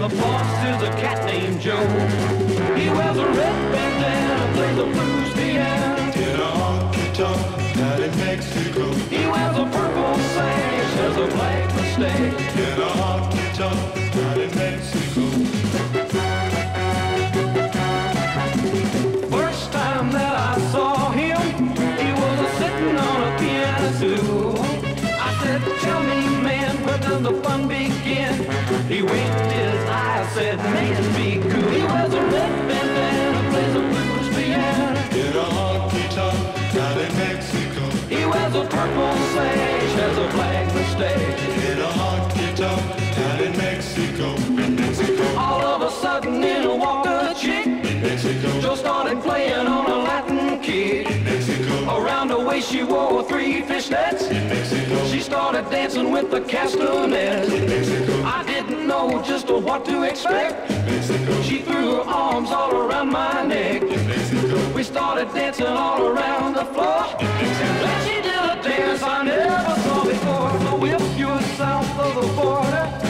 the boss is a cat named Joe. He wears a red bandana, plays the blues piano in a honky-tonk down in Mexico. He wears a purple sash, has a black mustache in a honky-tonk down in Mexico. First time that I saw him, he was sitting on a piano stool. I said, tell me, man, where does the fun begin? He winked his eye, said, man, be cool. He wears a red bandana, plays a blues piano in a honky-tonk down in Mexico. He wears a purple sash, has a black mustache in a honky-tonk down in Mexico. All of a sudden in walked a chick. Mexico. Just started playing on a Latin kick. Mexico. Around her waist she wore 3 fishnets. Mexico. She started dancing with the castanets. Mexico. I didn't know just what to expect. Mexico. She threw her arms all around my neck. Mexico. We started dancing all around the floor. Then she did a dance I never saw before. So if you're south of the border,